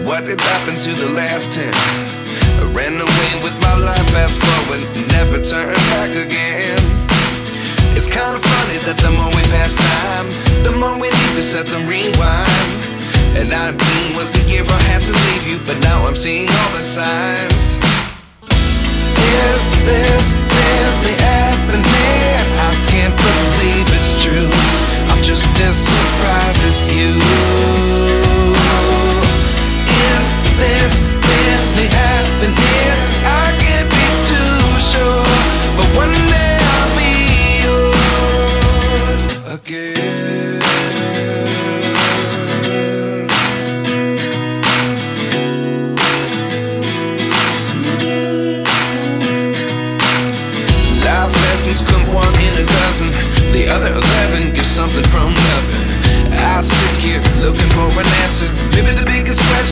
what did happen to the last 10? I ran away with my life, fast forward, never turn back again. It's kind of funny that the more we pass time, the more we need to set the rewind. And 19 was the year I had to leave you, but now I'm seeing all the signs. Is this really happening? I can't believe it's true. I'm just as surprised as you. Is this really happening? I can't be too sure, but one day I'll be yours again. Life lessons come one in a dozen. The other 11 get something from nothing.